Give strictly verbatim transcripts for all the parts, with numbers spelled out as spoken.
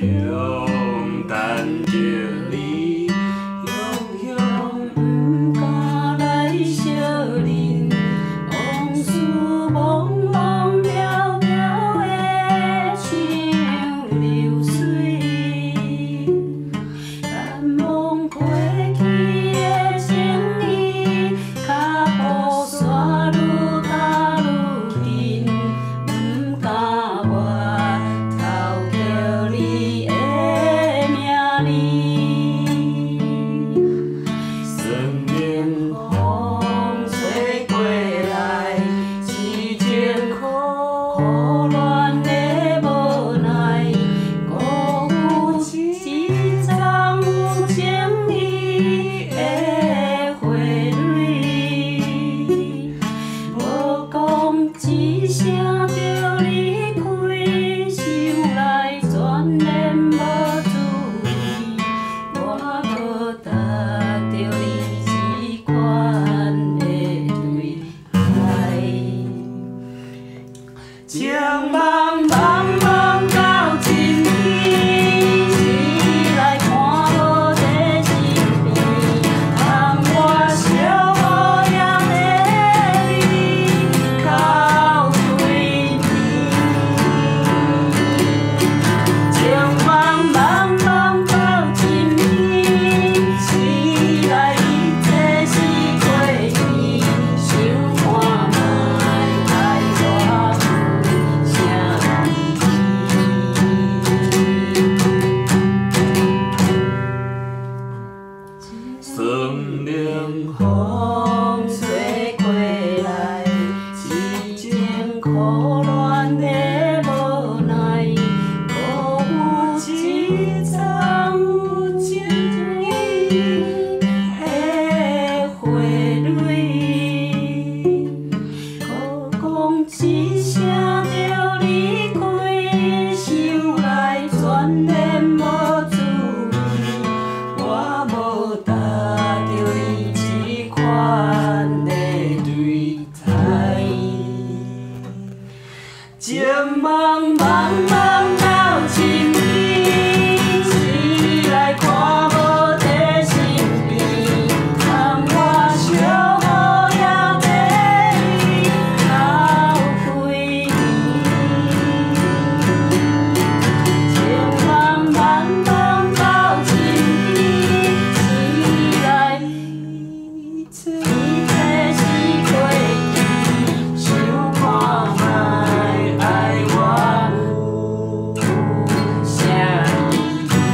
向等着你， 永永不敢来相认，往事茫茫渺渺的像流水，难忘过去的情谊，脚步山愈踏愈近，不敢回头叫你的名字。生命风吹过来，痴情苦苦恋的无奈，辜负一场有情义的花蕊，无讲一声就离开，想来全然无滋味，我无值得你这款的对待。情茫茫茫到尽天，时来看无在身边，让我小无影的你靠对面。情茫茫茫到尽天，时来一切是过去，想看卖爱我有啥意义？生冷风吹过来，痴情苦恋的无奈，辜负一场有情义的花蕊，可讲一声就离开，想来全然无滋味，我无值得你这款的对待。情茫茫茫到尽天，时来看无在身边，让我小无影的你靠对面。情茫茫茫到尽天，时来一切是过去，想看卖爱我有啥意义？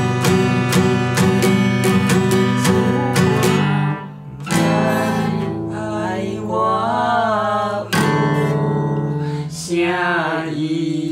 爱我有啥意义？